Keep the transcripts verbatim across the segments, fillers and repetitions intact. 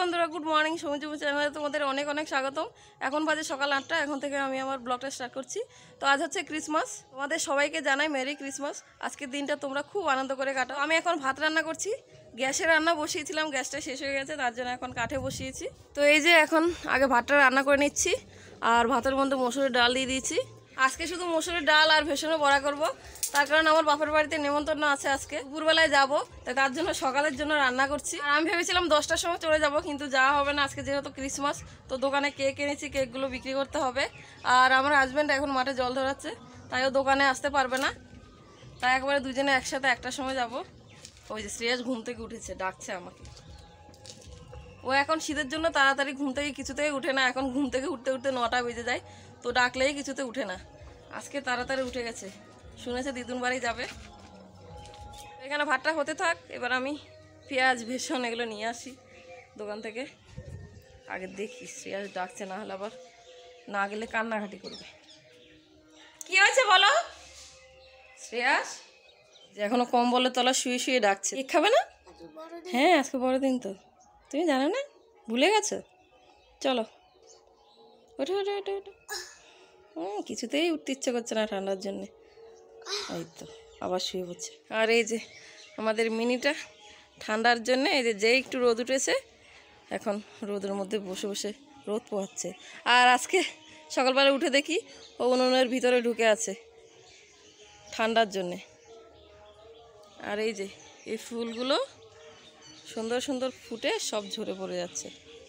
বন্ধুরা, good morning. সমুদ্র চ্যানেলে তোমাদের অনেক অনেক স্বাগতম। এখন বাজে সকাল আটটা। এখন থেকে আমি আমার ব্লগটা স্টার্ট করছি। তো আজ হচ্ছে ক্রিসমাস। তোমাদের সবাইকে জানাই মেরি ক্রিসমাস। আজকের দিনটা তোমরা খুব আনন্দ করে কাটাও। আমি এখন ভাত রান্না করছি। গ্যাসে রান্না বসিয়েছিলাম, গ্যাসটা শেষ হয়ে গেছে, তার জন্য এখন কাঠে বসিয়েছি। তো এই যে এখন আগে ভাতটা রান্না করে নিচ্ছি, আর ভাতের মধ্যে মসুরের ডাল দিয়ে দিয়েছি। আজকে শুধু মসুরের ডাল আর ভেষণও বড়া করব, তার কারণ আমার বাপের বাড়িতে নেমন্তন্ন আছে আজকে। দুপুরবেলায় যাবো, তাই তার জন্য সকালের জন্য রান্না করছি। আর আমি ভেবেছিলাম দশটার সময় চলে যাব, কিন্তু যাওয়া হবে না আজকে, যেহেতু ক্রিসমাস। তো দোকানে কেক এনেছি, কেকগুলো বিক্রি করতে হবে। আর আমার হাজব্যান্ড এখন মাঠে জল ধরাচ্ছে, তাইও দোকানে আসতে পারবে না। তাই একবারে দুজনে একসাথে একটার সময় যাব। ওই যে শ্রেয়াস ঘুম থেকে উঠেছে, ডাকছে আমাকে। ও এখন শীতের জন্য তাড়াতাড়ি ঘুম থেকে কিছুতেই উঠে না। এখন ঘুম থেকে উঠতে উঠতে নটা বেজে যায়, তো ডাকলেই কিছুতে উঠে না। আজকে তাড়াতাড়ি উঠে গেছে, শুনেছে দিদুন বাড়ি যাবে। এখানে ভাতটা হতে থাক, এবার আমি পেঁয়াজ ভেষণ এগুলো নিয়ে আসি দোকান থেকে। আগে দেখি শ্রেয়াস ডাকছে, না হলে আবার না গেলে কান্নাঘাটি করবে। কি হয়েছে বলো শ্রেয়াস? যে এখনো কম্বলের তলা শুয়ে শুয়ে ডাকছে। কেক খাবে না? হ্যাঁ, আজকে বড়দিন। তো তুমি জানো না? ভুলে গেছো? চলো ওঠো ওঠো ওঠো ওঠো। হুম কিছুতেই উঠতে ইচ্ছে করছে না ঠান্ডার জন্যে। এই তো আবার শুয়ে পড়ছে। আর এই যে আমাদের মিনিটা ঠান্ডার জন্য এই যে যেই একটু রোদ উঠেছে, এখন রোদের মধ্যে বসে বসে রোদ পোহাচ্ছে। আর আজকে সকালবেলা উঠে দেখি ও উনুনের ভিতরে ঢুকে আছে ঠান্ডার জন্যে। আর এই যে এই ফুলগুলো সুন্দর সুন্দর ফুটে সব ঝরে পড়ে যাচ্ছে।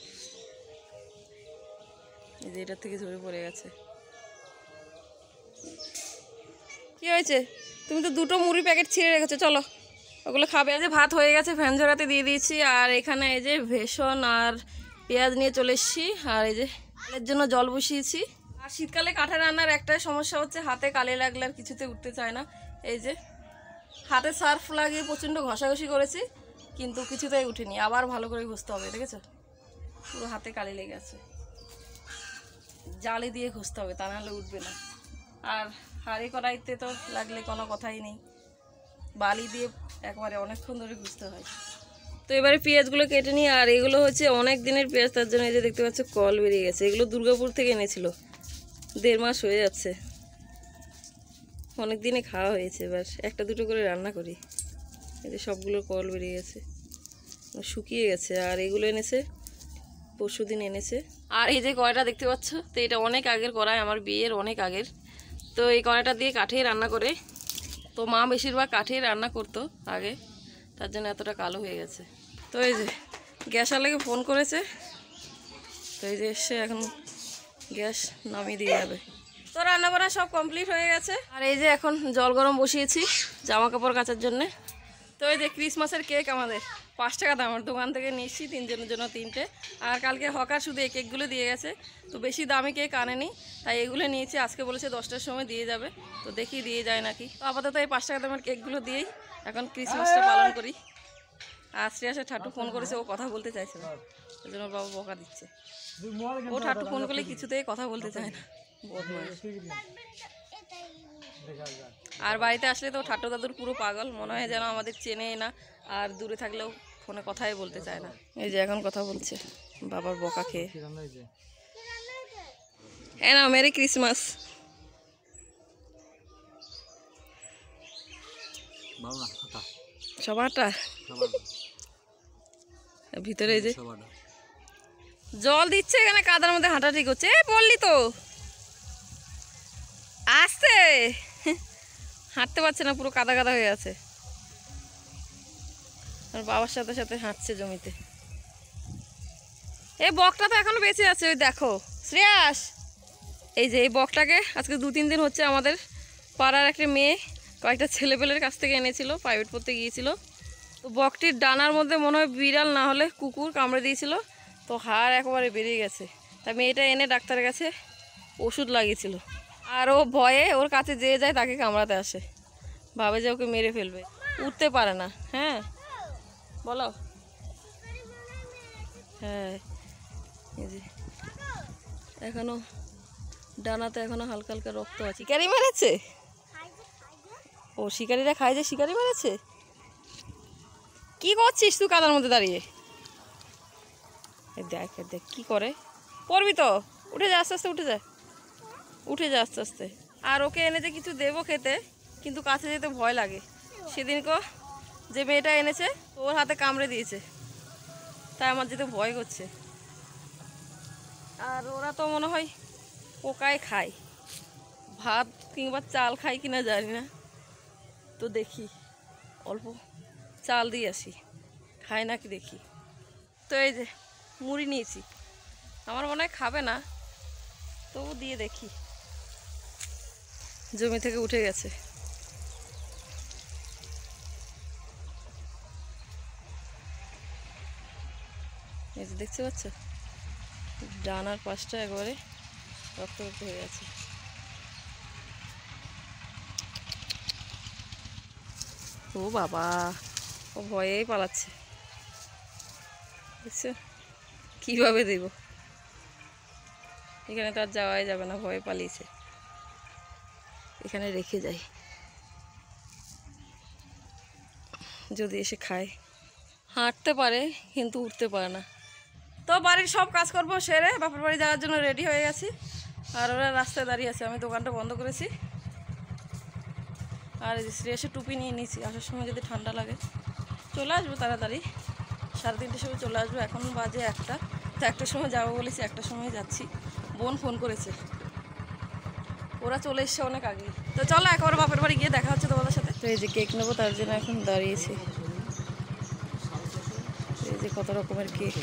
এই যে এটার থেকে ঝরে পড়ে গেছে। কি হয়েছে? তুমি তো দুটো মুড়ি প্যাকেট ছিঁড়ে রেখেছো, চলো ওগুলো খাবে। এই যে ভাত হয়ে গেছে, ফ্যান ঝরাতে দিয়ে দিয়েছি। আর এখানে এই যে ভেষণ আর পেঁয়াজ নিয়ে চলে এসেছি। আর এই যে ডালের জন্য জল বসিয়েছি। আর শীতকালে কাঠে রান্নার একটাই সমস্যা হচ্ছে, হাতে কালি লাগলে আর কিছুতে উঠতে চায় না। এই যে হাতে সার্ফ লাগিয়ে প্রচণ্ড ঘষাঘষি করেছি, কিন্তু কিছুতেই উঠেনি। আবার ভালো করে ঘষতে হবে, দেখেছো? পুরো হাতে কালি লেগে আছে। জালি দিয়ে ঘষতে হবে, তা নাহলে উঠবে না। আর হাঁড়ি কড়াইতে তো লাগলে কোনো কথাই নেই, বালি দিয়ে একবারে অনেকক্ষণ ধরে ঘষতে হয়। তো এবারে পেঁয়াজগুলো কেটে নিই। আর এগুলো হচ্ছে অনেক দিনের পেঁয়াজ, তার জন্য এই যে দেখতে পাচ্ছ কল বেরিয়ে গেছে। এগুলো দুর্গাপুর থেকে এনেছিল, দেড় মাস হয়ে যাচ্ছে, অনেক দিনে খাওয়া হয়েছে। এবার একটা দুটো করে রান্না করি। এই যে সবগুলো কল বেরিয়ে গেছে, শুকিয়ে গেছে। আর এগুলো এনেছে পরশু দিন এনেছে। আর এই যে কড়াইটা দেখতে পাচ্ছ, তো এটা অনেক আগের কড়াই, আমার বিয়ের অনেক আগের। তো এই কড়াইটা দিয়ে কাঠেই রান্না করে। তো মা বেশিরভাগ কাঠেই রান্না করতো আগে, তার জন্য এতটা কালো হয়ে গেছে। তো এই যে গ্যাস আলাকে ফোন করেছে, তো এই যে এসে এখন গ্যাস নামিয়ে দিয়ে যাবে। তো রান্না বান্না সব কমপ্লিট হয়ে গেছে। আর এই যে এখন জল গরম বসিয়েছি জামা কাপড় কাচার জন্যে। তো এই যে ক্রিসমাসের কেক আমাদের পাঁচ টাকা দামের দোকান থেকে নিয়েছি, তিনজনের জন্য তিনটে। আর কালকে হকার শুধু এই কেকগুলো দিয়ে গেছে, তো বেশি দামি কেক আনেনি, তাই এগুলো নিয়েছি। আজকে বলেছে দশটার সময় দিয়ে যাবে, তো দেখি দিয়ে যায় নাকি। তো আপাতত এই পাঁচ টাকা দামের কেকগুলো দিয়েই এখন ক্রিসমাসটা পালন করি। আর শ্রেয়াসে ঠাট্টু ফোন করেছে, ও কথা বলতে চাইছে না, ওই জন্য বাবা বকা দিচ্ছে। ও ঠাট্টু ফোন করলে কিছুতেই কথা বলতে চায় না, বদমাইশ। আর বাড়িতে আসলে তো ঠাট্টু দাদুর পুরো পাগল, মনে হয় যেন আমাদের চেনে না। আর দূরে থাকলেও ফোনে কথাই বলতে চায় না। এই যে এখন কথা বলছে বাবার বকা খেয়ে। হ্যাঁ না, মেরি ক্রিসমাস। সবারটা ভিতরে এই যে জল দিচ্ছে, এখানে কাদার মধ্যে হাঁটা ঠিক হচ্ছে। এ বললি তো আসতে হাঁটতে পারছে না, পুরো কাদা কাদা হয়ে আছে। আর বাবার সাথে সাথে হাঁটছে জমিতে। এই বকটা তো এখনো বেঁচে আছে, ওই দেখো শ্রেয়াস। এই যে এই বকটাকে আজকে দু তিন দিন হচ্ছে আমাদের পাড়ার একটা মেয়ে কয়েকটা ছেলেপেলের কাছ থেকে এনেছিল, প্রাইভেট পড়তে গিয়েছিল। তো বকটির ডানার মধ্যে মনে হয় বিড়াল না হলে কুকুর কামড়ে দিয়েছিল, তো হাড় একেবারে বেরিয়ে গেছে। তাই মেয়েটা এনে ডাক্তারের কাছে ওষুধ লাগিয়েছিল। আর ও ভয়ে ওর কাছে যে যায় তাকে কামড়াতে আসে, ভাবে যে ওকে মেরে ফেলবে, উঠতে পারে না। হ্যাঁ বলো। হ্যাঁ এই যে এখনো ডানাতে এখনো হালকা হালকা রক্ত আছে। শিকারি মেরেছে? ও শিকারিরা খায় যে শিকারি মেরেছে। কি করছিস তুই কাদার মধ্যে দাঁড়িয়ে? দেখ দেখ কী করে, পড়বি তো, উঠে যা আস্তে আস্তে, উঠে যা, উঠে যা আস্তে আস্তে। আর ওকে এনেছে কিছু দেবো খেতে, কিন্তু কাছে যেতে ভয় লাগে। সেদিনকে যে মেয়েটা এনেছে ওর হাতে কামড়ে দিয়েছে, তাই আমার যেতে ভয় করছে। আর ওরা তো মনে হয় পোকায় খায়, ভাত কিংবা চাল খায় কিনা জানি না, তো দেখি অল্প চাল দিয়ে আসি, খায় নাকি দেখি। তো এই যে মুড়ি নিয়েছি, আমার মনে হয় খাবে না, তবু দিয়ে দেখি। জমি থেকে উঠে গেছে। এই যে দেখতে পাচ্ছ, ডানার পাশটা একবারে রক্ত রক্ত হয়ে গেছে। ও বাবা, ও ভয়েই পালাচ্ছে, দেখছো কীভাবে দেব, এখানে তো আর যাওয়াই যাবে না, ভয়ে পালিয়েছে। এখানে রেখে যাই, যদি এসে খায়। হাঁটতে পারে কিন্তু উঠতে পারে না। তো বাড়ির সব কাজকর্ম সেরে বাপের বাড়ি যাওয়ার জন্য রেডি হয়ে গেছি। আর ওরা রাস্তায় দাঁড়িয়ে আছে, আমি দোকানটা বন্ধ করেছি। আর শ্রেয়াসে টুপি নিয়ে নিয়েছি, আসার সময় যদি ঠান্ডা লাগে চলে আসবো তাড়াতাড়ি, সাড়ে তিনটের সময় চলে আসবো। এখন বাজে একটা, তো একটার সময় যাবো বলেছি, একটার সময় যাচ্ছি। বোন ফোন করেছে, ওরা চলে এসছে অনেক আগে। তো চলো একবার বাপের বাড়ি গিয়ে দেখা হচ্ছে তোমাদের সাথে। তো এই যে কেক নেবো, তার জন্য এখন দাঁড়িয়েছি। এই যে কত রকমের কেক,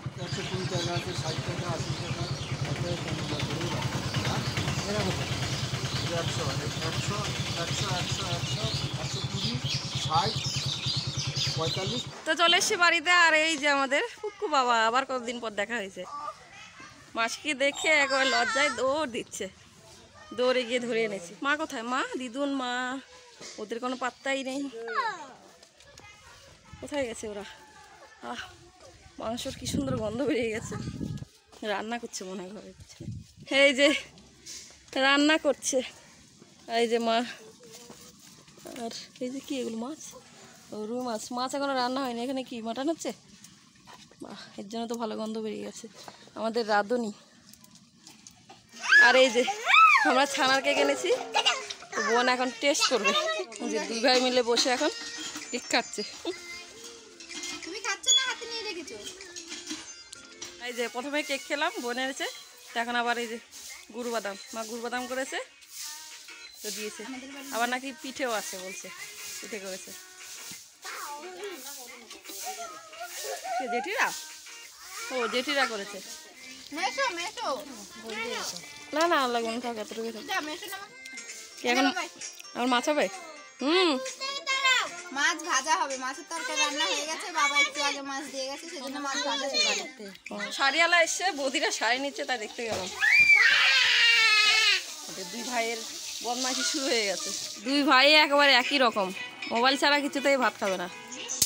তো চলে এসছি বাড়িতে। আর এই যে আমাদের ফুকু বাবা, আবার কতদিন পর দেখা হয়েছে। মাসকে দেখে একবার লজ্জায় দৌড় দিচ্ছে, দৌড়ে গিয়ে ধরে এনেছি। মা কোথায়? মা, দিদুন, মা, ওদের কোনো পাত্তাই নেই, কোথায় গেছে ওরা? আহ, মাংসর কি সুন্দর গন্ধ বেরিয়ে গেছে, রান্না করছে মনে হয় ঘরে। এই যে রান্না করছে, এই যে মা। আর এই যে কি এগুলো মাছ, রুই মাছ। মাছ এখনো রান্না হয়নি, এখানে কি মাটন হচ্ছে? বাহ, এর জন্য তো ভালো গন্ধ বেরিয়ে গেছে, আমাদের রাঁধুনি। আর এই যে আমরা ছানার কেক এনেছি, তো বোন এখন টেস্ট করবে। যে দুই ভাই মিলে বসে এখন কেক কাটছে। এই যে প্রথমে কেক খেলাম, বোন এনেছে, তো এখন আবার এই যে গুড় বাদাম, মা গুড় বাদাম করেছে, তো দিয়েছে। আবার নাকি পিঠেও আছে বলছে, পিঠে করেছে। জেঠিরা, ও জেঠিরা করেছে। না না লাগবে না, থাক এতটুকু থাক। এখন আমার মাছ হবে। হুম, মাছ ভাজা হবে, মাছের তরকারি রান্না হয়ে গেছে, বাবা একটু আগে মাছ দিয়ে গেছে, সেজন্য মাছ ভাজা হবে। শাড়িওয়ালা এসছে, বৌদিরা শাড়ি নিচ্ছে, তাই দেখতে গেলাম। দুই ভাইয়ের বদমাইশি শুরু হয়ে গেছে। দুই ভাই একেবারে একই রকম, মোবাইল ছাড়া কিছুতেই ভাত খাবে না।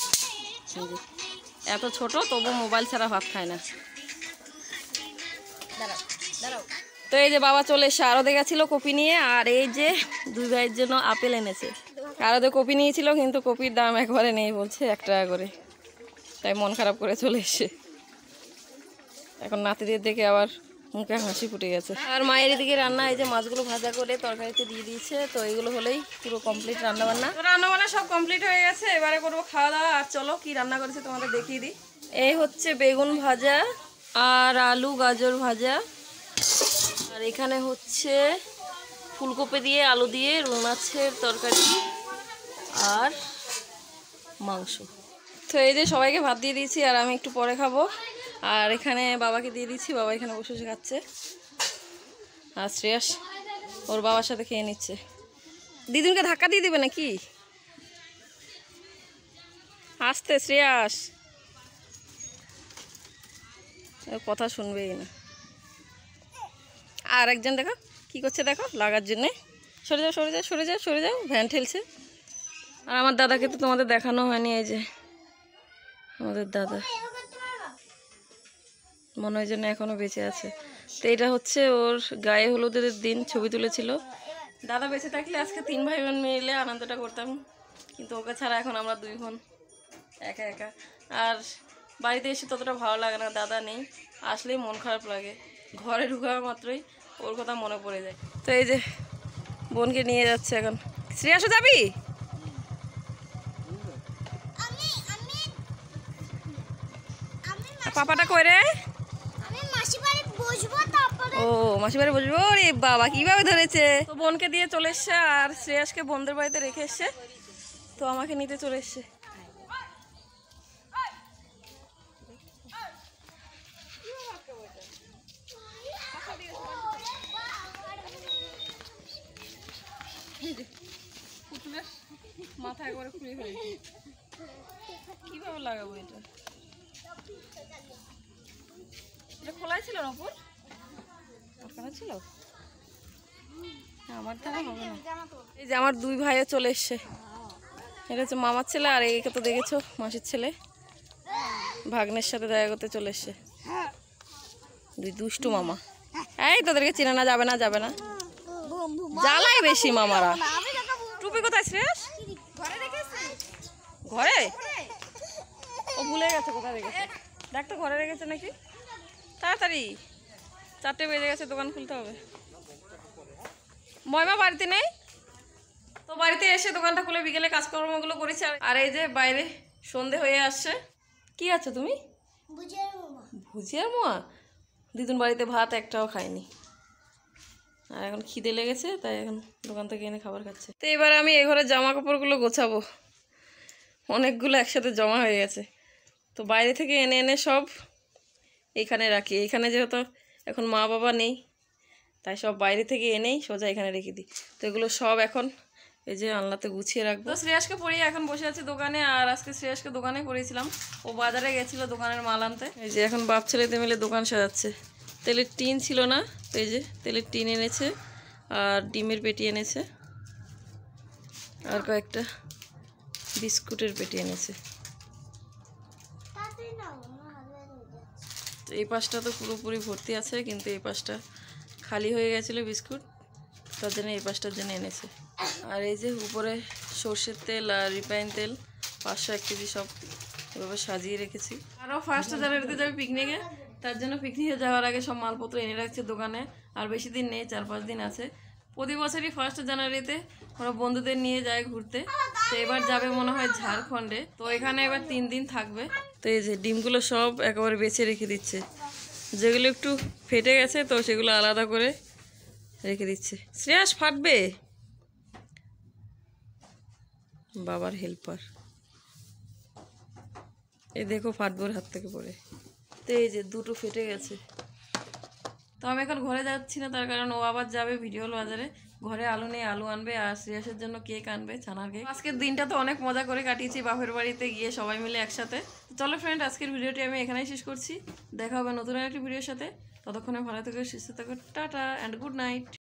এত ছোট তবু মোবাইল ছাড়া ভাত খায় না। দাঁড়াও দাঁড়াও। তো এই যে বাবা চলে এসে আরও গেছিলো কপি নিয়ে, আর এই যে দুই ভাইয়ের জন্য আপেল এনেছে। আরও কপি নিয়েছিল, কিন্তু কপির দাম একবারে নেই, বলছে এক টাকা করে, তাই মন খারাপ করে চলে এসছে। এখন নাতিদের দেখে আবার মুখে হাসি ফুটে গেছে। আর মায়ের এদিকে রান্না, এই যে মাছগুলো ভাজা করে তরকারিতে দিয়ে দিয়েছে, তো এইগুলো হলেই পুরো কমপ্লিট রান্না বান্না। তো রান্না বান্না সব কমপ্লিট হয়ে গেছে, এবারে করবো খাওয়া দাওয়া। আর চলো কি রান্না করেছে তোমাদের দেখিয়ে দিই। এই হচ্ছে বেগুন ভাজা আর আলু গাজর ভাজা, আর এখানে হচ্ছে ফুলকপি দিয়ে আলু দিয়ে রুই মাছের তরকারি আর মাংস। তো এই যে সবাইকে ভাত দিয়ে দিয়েছি, আর আমি একটু পরে খাবো। আর এখানে বাবাকে দিয়ে দিচ্ছি, বাবা এখানে বসে বসে খাচ্ছে। আর শ্রেয়াস ওর বাবার সাথে খেয়ে নিচ্ছে। দিদুনকে ধাক্কা দিয়ে দিবে নাকি? আসতে শ্রেয়াস, কথা শুনবেই না। আর একজন দেখো কি করছে, দেখো লাগার জন্যে। সরে যাও সরে যাও সরে যাও সরে যাও, ভ্যান ঠেলছে। আর আমার দাদাকে তো তোমাদের দেখানো হয়নি, এই যে আমাদের দাদা, মনে হয় যেন এখনও বেঁচে আছে। তো এটা হচ্ছে ওর গায়ে হলুদের দিন, ছবি তুলেছিল। দাদা বেঁচে থাকলে আজকে তিন ভাই বোন মিলে আনন্দটা করতাম, কিন্তু ওকে ছাড়া এখন আমরা দুই বোন একা একা। আর বাড়িতে এসে ততটা ভালো লাগে না, দাদা নেই, আসলেই মন খারাপ লাগে। ঘরে ঢুকা মাত্রই ওর কথা মনে পড়ে যায়। তো এই যে বোনকে নিয়ে যাচ্ছে এখন। শ্রেয়াসও যাবি? আর পাপাটা কই রে? ও মাসি বাড়ি বসবো। রে বাবা কিভাবে ধরেছে। তো বোনকে দিয়ে চলে এসছে আর শ্রেয়াসকে বোনদের বাড়িতে রেখে এসছে, তো আমাকে নিতে চলে এসছে। মাথা একবারে খুলে ফেলেছি, কিভাবে লাগাবো এটা? এটা খোলাই ছিল না উপর, আটকানো ছিল, আমার দ্বারা হবে না। এই যে আমার দুই ভাইও চলে এসছে, এটা হচ্ছে মামার ছেলে আর একে তো দেখেছো মাসির ছেলে, ভাগ্নের সাথে দেখা করতে চলে এসছে। দুই দুষ্টু মামা। এই তোদেরকে চেনানো যাবে না, যাবে না, জ্বালায় বেশি মামারা। টুপি কোথায় শ্রেয়াস? ঘরে? ও ভুলে গেছে কোথায় রেখেছে, দেখ তো ঘরে রেখেছে নাকি। তাড়াতাড়ি, চারটে বেজে গেছে, দোকান খুলতে হবে। ময়মা বাড়িতে নেই তো, বাড়িতে এসে দোকানটা খুলে বিকেলে কাজকর্মগুলো করেছি। আর এই যে বাইরে সন্ধে হয়ে আসছে। কি আছো তুমি? ভুজিয়ার মোয়া। দিদুন বাড়িতে ভাত একটাও খায়নি, আর এখন খিদে লেগেছে, তাই এখন দোকান থেকে এনে খাবার খাচ্ছে। তো এবার আমি এই ঘরে জামা কাপড়গুলো গোছাবো, অনেকগুলো একসাথে জমা হয়ে গেছে। তো বাইরে থেকে এনে এনে সব এইখানে রাখি। এইখানে যেহেতু এখন মা বাবা নেই, তাই সব বাইরে থেকে এনেই সোজা এখানে রেখে দিই। তো এগুলো সব এখন এই যে আলনাতে গুছিয়ে রাখবো। তো শ্রেয়াসকে পড়িয়ে এখন বসে আছি দোকানে, আর আজকে শ্রেয়াসকে দোকানে পড়িয়েছিলাম, ও বাজারে গেছিলো দোকানের মাল আনতে। এই যে এখন বাপ ছেলেতে মিলে দোকান সাজাচ্ছে। তেলের টিন ছিল না, তো এই যে তেলের টিন এনেছে, আর ডিমের পেটি এনেছে, আর কয়েকটা বিস্কুটের পেটি এনেছে। তো এই পাশটা তো পুরোপুরি ভর্তি আছে, কিন্তু এই পাশটা খালি হয়ে গেছিলো বিস্কুট, তার জন্য এই পাশটার জন্য এনেছে। আর এই যে উপরে সর্ষের তেল আর রিফাইন তেল পাঁচশো এক কেজি সব এভাবে সাজিয়ে রেখেছি। আরও ফার্স্ট জানুয়ারিতে যাবে পিকনিকে, তার জন্য পিকনিকে যাওয়ার আগে সব মালপত্র এনে রাখছে দোকানে। আর বেশি দিন নেই, চার পাঁচ দিন আছে। প্রতি বছরই ফার্স্ট জানুয়ারিতে ওরা বন্ধুদের নিয়ে যায় ঘুরতে, তো এবার যাবে মনে হয় ঝাড়খণ্ডে। তো এখানে এবার তিন দিন থাকবে। তো এই যে ডিমগুলো সব একেবারে বেছে রেখে দিচ্ছে, যেগুলো একটু ফেটে গেছে তো সেগুলো আলাদা করে রেখে দিচ্ছে। শ্রেয়াস ফাটবে, বাবার হেল্পার। এই দেখো ফাটবোর হাত থেকে পড়ে। তো এই যে দুটো ফেটে গেছে। তো আমি এখন ঘরে যাচ্ছি না, তার কারণ ও আবার যাবে ভিডিওল বাজারে। ঘরে আলু নেই, আলু আনবে, আর শ্রেয়াসের জন্য কেক আনবে, ছানার কেক। আজকের দিনটা তো অনেক মজা করে কাটিয়েছি বাপের বাড়িতে গিয়ে সবাই মিলে একসাথে। চলো ফ্রেন্ড, আজকের ভিডিওটি আমি এখানেই শেষ করছি। দেখা হবে নতুন একটি ভিডিওর সাথে। ততক্ষণে ভালো থেকো, সুস্থ থেকো, টাটা অ্যান্ড গুড নাইট।